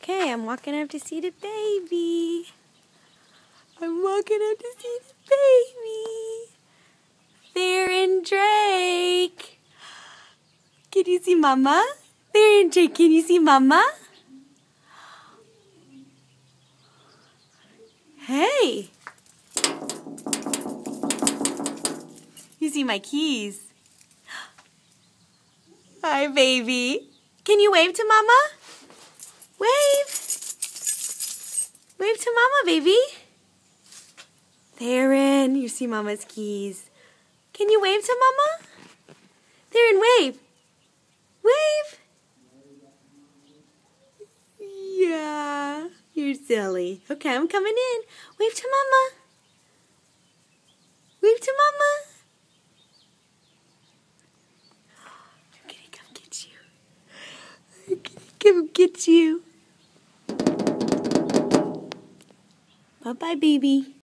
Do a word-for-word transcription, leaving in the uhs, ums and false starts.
Okay, I'm walking up to see the baby. I'm walking up to see the baby. Theron Drake. Can you see Mama? Theron Drake, can you see Mama? Hey. You see my keys. Hi, baby. Can you wave to Mama? Wave. Wave to Mama, baby. Theron, you see Mama's keys. Can you wave to Mama? Theron, wave. Wave. Yeah, you're silly. Okay, I'm coming in. Wave to Mama. Wave to Mama. I'm gonna come get you. I'm gonna come get you. Bye-bye, baby.